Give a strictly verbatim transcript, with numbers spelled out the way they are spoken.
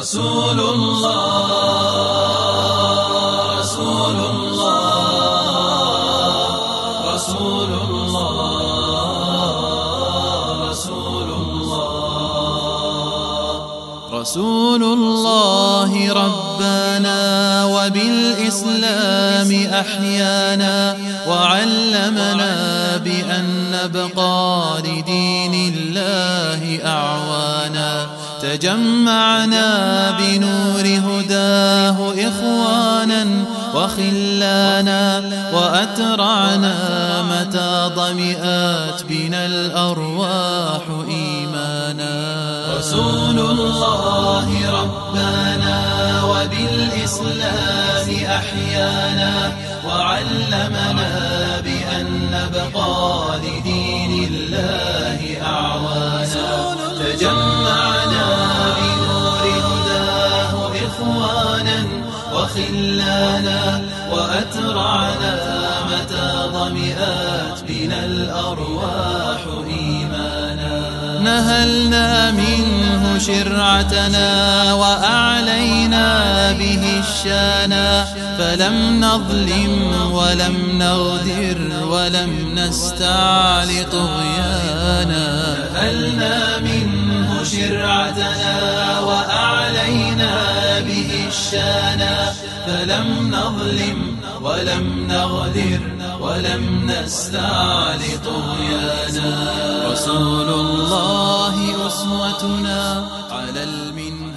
رسول الله رسول الله رسول الله رسول الله رسول الله ربنا وبالإسلام أحيانا وعلمنا بأن نبقى لدين الله أعوانا تجمعنا بنور هداه إخوانا وخلانا وأترعنا متى ضمئات بنا الأرواح إيمانا رسول الله ربنا وبالإسلام أحيانا وعلمنا بأن نبقى لدين الله أعوانا تجمعنا بنور هداه إخوانا وخلانا وأترعنا متى ضمئات بنا الأرواح إيمانا نهلنا منه شرعتنا وأعلينا به الشانا فلم نظلم ولم نغدر ولم نستعل طغيانا نهلنا منه شرعتنا وأعلينا به الشانا فلم نظلم ولم نغدر ولم نستعل طغيانا رسول الله أسوتنا على المنبر